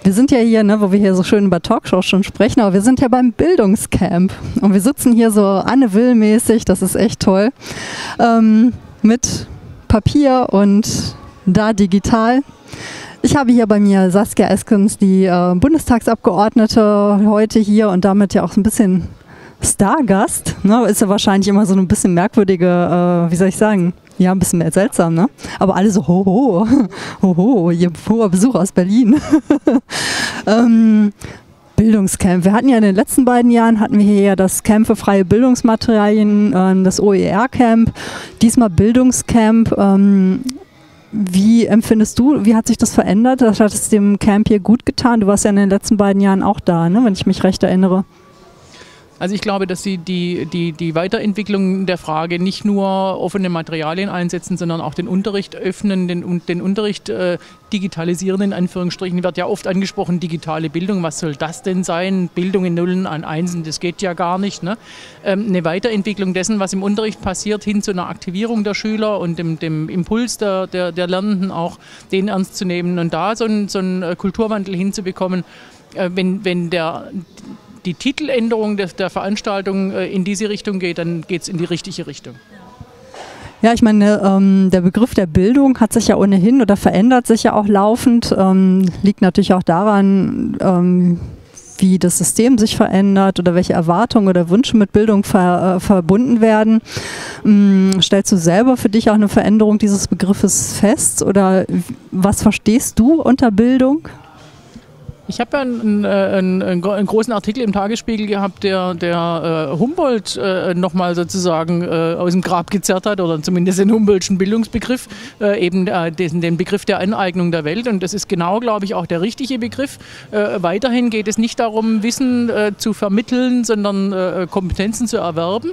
Wir sind ja hier, ne, wo wir hier so schön über Talkshows schon sprechen, aber wir sind ja beim Bildungscamp und wir sitzen hier so Anne Will-mäßig, das ist echt toll, mit Papier und da digital. Ich habe hier bei mir Saskia Eskens, die Bundestagsabgeordnete, heute hier und damit ja auch so ein bisschen Stargast. Ne? Ist ja wahrscheinlich immer so ein bisschen merkwürdige, wie soll ich sagen, ja, ein bisschen mehr seltsam, ne? Aber alle so, hoho, hoho, ihr hoher Besuch aus Berlin. Bildungscamp. Wir hatten ja in den letzten beiden Jahren, hatten wir hier ja das Camp für freie Bildungsmaterialien, das OER-Camp. Diesmal Bildungscamp. Wie empfindest du, wie hat sich das verändert? Das hat es dem Camp hier gut getan. Du warst ja in den letzten beiden Jahren auch da, ne? Wenn ich mich recht erinnere. Also ich glaube, dass sie die Weiterentwicklung der Frage nicht nur offene Materialien einsetzen, sondern auch den Unterricht öffnen, den Unterricht digitalisieren, in Anführungsstrichen. Wird ja oft angesprochen, digitale Bildung, was soll das denn sein? Bildung in Nullen an Einsen, das geht ja gar nicht. Ne? Eine Weiterentwicklung dessen, was im Unterricht passiert, hin zu einer Aktivierung der Schüler und dem Impuls der Lernenden auch, den ernst zu nehmen und da so einen Kulturwandel hinzubekommen, wenn die Titeländerung der Veranstaltung in diese Richtung geht, dann geht es in die richtige Richtung. Ja, ich meine, der Begriff der Bildung hat sich ja ohnehin oder verändert sich ja auch laufend. Liegt natürlich auch daran, wie das System sich verändert oder welche Erwartungen oder Wünsche mit Bildung verbunden werden. Stellst du selber für dich auch eine Veränderung dieses Begriffes fest oder was verstehst du unter Bildung? Ich habe ja einen großen Artikel im Tagesspiegel gehabt, der Humboldt nochmal sozusagen aus dem Grab gezerrt hat, oder zumindest den Humboldtschen Bildungsbegriff, eben den Begriff der Aneignung der Welt. Und das ist genau, glaube ich, auch der richtige Begriff. Weiterhin geht es nicht darum, Wissen zu vermitteln, sondern Kompetenzen zu erwerben.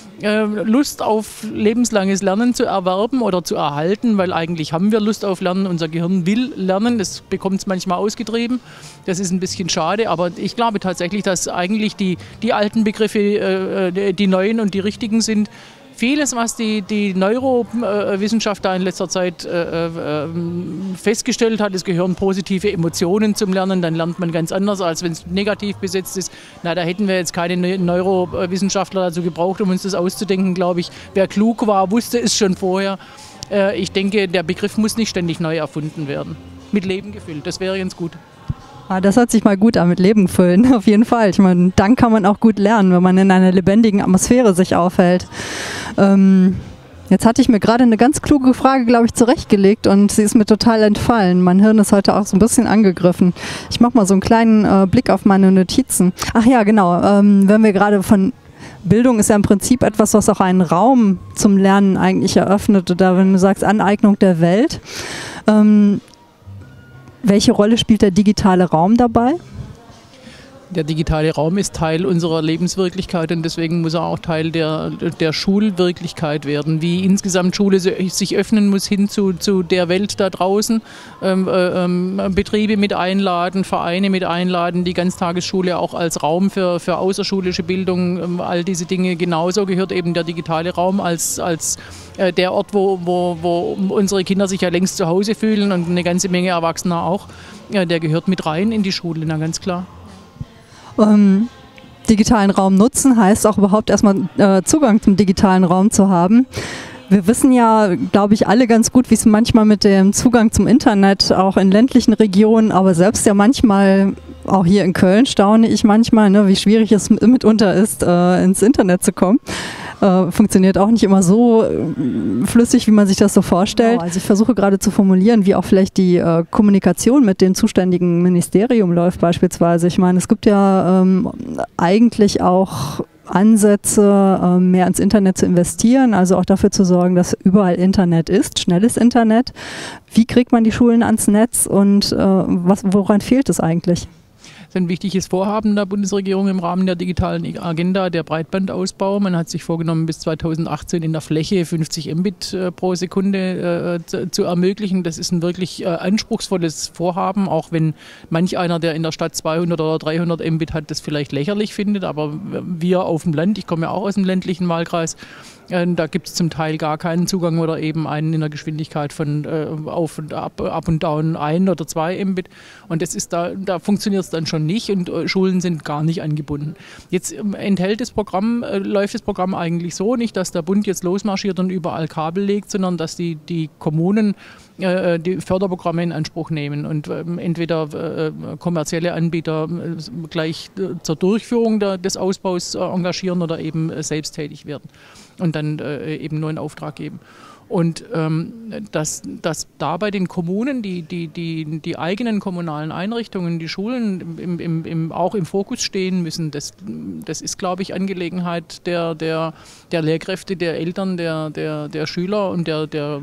Lust auf lebenslanges Lernen zu erwerben oder zu erhalten, weil eigentlich haben wir Lust auf Lernen, unser Gehirn will lernen, das bekommt es manchmal ausgetrieben, das ist ein bisschen schade, aber ich glaube tatsächlich, dass eigentlich die alten Begriffe die neuen und die richtigen sind. Vieles, was die Neurowissenschaft da in letzter Zeit festgestellt hat, es gehören positive Emotionen zum Lernen, dann lernt man ganz anders, als wenn es negativ besetzt ist. Na, da hätten wir jetzt keine Neurowissenschaftler dazu gebraucht, um uns das auszudenken, glaube ich. Wer klug war, wusste es schon vorher. Ich denke, der Begriff muss nicht ständig neu erfunden werden. Mit Leben gefüllt, das wäre ganz gut. Ah, das hört sich mal gut an, mit Leben füllen, auf jeden Fall. Ich meine, dann kann man auch gut lernen, wenn man in einer lebendigen Atmosphäre sich aufhält. Jetzt hatte ich mir gerade eine ganz kluge Frage, glaube ich, zurechtgelegt und sie ist mir total entfallen. Mein Hirn ist heute auch so ein bisschen angegriffen. Ich mache mal so einen kleinen Blick auf meine Notizen. Ach ja, genau, wenn wir gerade von Bildung ist ja im Prinzip etwas, was auch einen Raum zum Lernen eigentlich eröffnet, oder wenn du sagst Aneignung der Welt. Welche Rolle spielt der digitale Raum dabei? Der digitale Raum ist Teil unserer Lebenswirklichkeit und deswegen muss er auch Teil der Schulwirklichkeit werden. Wie insgesamt Schule sich öffnen muss hin zu der Welt da draußen, Betriebe mit einladen, Vereine mit einladen, die Ganztagesschule auch als Raum für außerschulische Bildung, all diese Dinge. Genauso gehört eben der digitale Raum als der Ort, wo unsere Kinder sich ja längst zu Hause fühlen und eine ganze Menge Erwachsener auch. Ja, der gehört mit rein in die Schule, na ganz klar. Digitalen Raum nutzen heißt auch überhaupt erstmal Zugang zum digitalen Raum zu haben. Wir wissen ja, glaube ich, alle ganz gut, wie es manchmal mit dem Zugang zum Internet auch in ländlichen Regionen, aber selbst ja manchmal, auch hier in Köln staune ich manchmal, ne, wie schwierig es mitunter ist, ins Internet zu kommen. Funktioniert auch nicht immer so flüssig, wie man sich das so vorstellt. Genau, also ich versuche gerade zu formulieren, wie auch vielleicht die Kommunikation mit dem zuständigen Ministerium läuft beispielsweise. Ich meine, es gibt ja eigentlich auch Ansätze, mehr ins Internet zu investieren, also auch dafür zu sorgen, dass überall Internet ist, schnelles Internet. Wie kriegt man die Schulen ans Netz und woran fehlt es eigentlich? Das ist ein wichtiges Vorhaben der Bundesregierung im Rahmen der digitalen Agenda, der Breitbandausbau. Man hat sich vorgenommen, bis 2018 in der Fläche 50 Mbit pro Sekunde zu ermöglichen. Das ist ein wirklich anspruchsvolles Vorhaben, auch wenn manch einer, der in der Stadt 200 oder 300 Mbit hat, das vielleicht lächerlich findet. Aber wir auf dem Land, ich komme ja auch aus dem ländlichen Wahlkreis, Da gibt es zum Teil gar keinen Zugang oder eben einen in der Geschwindigkeit von auf und ab und down 1 oder 2 Mbit. Und das ist da funktioniert es dann schon nicht und Schulen sind gar nicht angebunden. Jetzt läuft das Programm eigentlich so, nicht, dass der Bund jetzt losmarschiert und überall Kabel legt, sondern dass die Kommunen die Förderprogramme in Anspruch nehmen und entweder kommerzielle Anbieter gleich zur Durchführung des Ausbaus engagieren oder eben selbst tätig werden und dann eben nur einen Auftrag geben. Und dass da bei den Kommunen die eigenen kommunalen Einrichtungen, die Schulen auch im Fokus stehen müssen, das ist, glaube ich, Angelegenheit der Lehrkräfte, der Eltern, der Schüler und der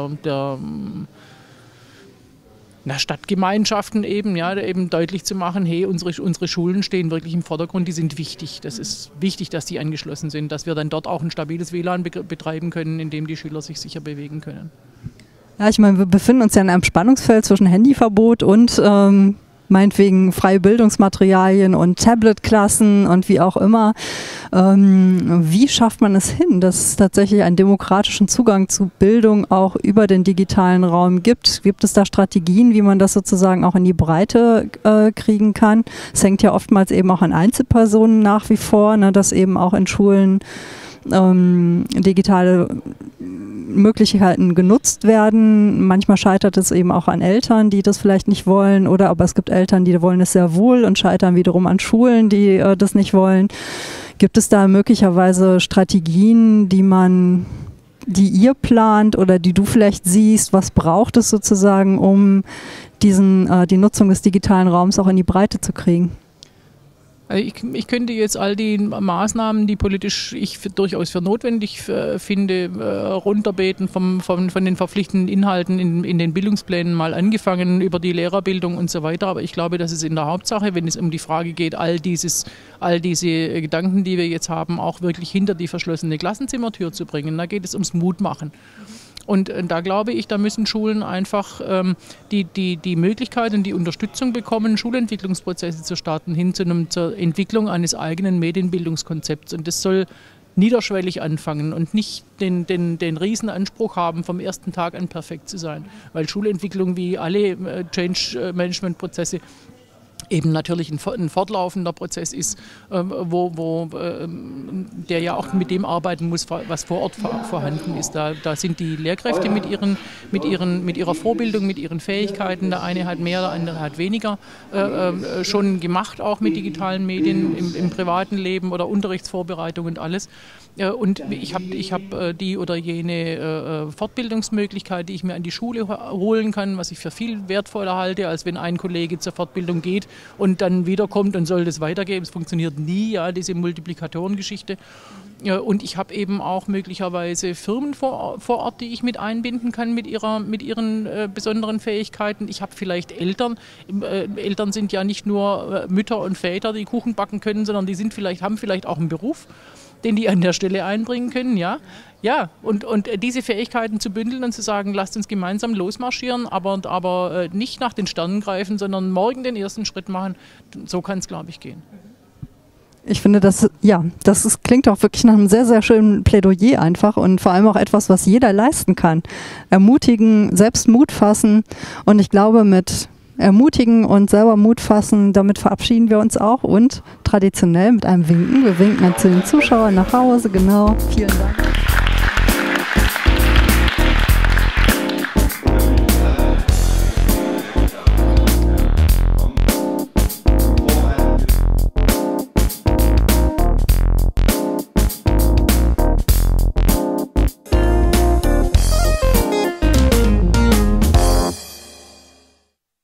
Stadtgemeinschaften eben, ja, eben deutlich zu machen, hey, unsere Schulen stehen wirklich im Vordergrund, die sind wichtig. Das ist wichtig, dass die angeschlossen sind, dass wir dann dort auch ein stabiles WLAN betreiben können, in dem die Schüler sich sicher bewegen können. Ja, ich meine, wir befinden uns ja in einem Spannungsfeld zwischen Handyverbot und meinetwegen freie Bildungsmaterialien und Tablet-Klassen und wie auch immer. Wie schafft man es hin, dass es tatsächlich einen demokratischen Zugang zu Bildung auch über den digitalen Raum gibt? Gibt es da Strategien, wie man das sozusagen auch in die Breite kriegen kann? Es hängt ja oftmals eben auch an Einzelpersonen nach wie vor, ne, dass eben auch in Schulen digitale Möglichkeiten genutzt werden. Manchmal scheitert es eben auch an Eltern, die das vielleicht nicht wollen, oder aber es gibt Eltern, die wollen es sehr wohl und scheitern wiederum an Schulen, die das nicht wollen. Gibt es da möglicherweise Strategien, die ihr plant oder die du vielleicht siehst? Was braucht es sozusagen, um die Nutzung des digitalen Raums auch in die Breite zu kriegen? Ich könnte jetzt all die Maßnahmen, die politisch ich durchaus für notwendig finde, runterbeten von den verpflichtenden Inhalten in den Bildungsplänen, mal angefangen über die Lehrerbildung und so weiter. Aber ich glaube, dass es in der Hauptsache, wenn es um die Frage geht, all diese Gedanken, die wir jetzt haben, auch wirklich hinter die verschlossene Klassenzimmertür zu bringen. Da geht es ums Mutmachen. Und da glaube ich, da müssen Schulen einfach die Möglichkeit und die Unterstützung bekommen, Schulentwicklungsprozesse zu starten, hin zur Entwicklung eines eigenen Medienbildungskonzepts. Und das soll niederschwellig anfangen und nicht den Riesenanspruch haben, vom ersten Tag an perfekt zu sein. Weil Schulentwicklung wie alle Change-Management-Prozesse eben natürlich ein fortlaufender Prozess ist, der ja auch mit dem arbeiten muss, was vor Ort vorhanden ist. Da sind die Lehrkräfte mit ihrer Vorbildung, mit ihren Fähigkeiten, der eine hat mehr, der andere hat weniger, schon gemacht, auch mit digitalen Medien im privaten Leben oder Unterrichtsvorbereitung und alles. Und ich habe die oder jene Fortbildungsmöglichkeit, die ich mir an die Schule holen kann, was ich für viel wertvoller halte, als wenn ein Kollege zur Fortbildung geht und dann wiederkommt und soll das weitergeben. Es funktioniert nie, ja, diese Multiplikatorengeschichte. Und ich habe eben auch möglicherweise Firmen vor Ort, die ich mit einbinden kann mit ihren besonderen Fähigkeiten. Ich habe vielleicht Eltern. Eltern sind ja nicht nur Mütter und Väter, die Kuchen backen können, sondern die haben vielleicht auch einen Beruf, den die an der Stelle einbringen können, ja. Ja, und diese Fähigkeiten zu bündeln und zu sagen, lasst uns gemeinsam losmarschieren, aber nicht nach den Sternen greifen, sondern morgen den ersten Schritt machen, so kann es, glaube ich, gehen. Ich finde, das klingt auch wirklich nach einem sehr, sehr schönen Plädoyer einfach und vor allem auch etwas, was jeder leisten kann. Ermutigen, selbst Mut fassen, und ich glaube, mit ermutigen und selber Mut fassen, damit verabschieden wir uns auch und traditionell mit einem Winken. Wir winken dann zu den Zuschauern nach Hause, genau. Vielen Dank.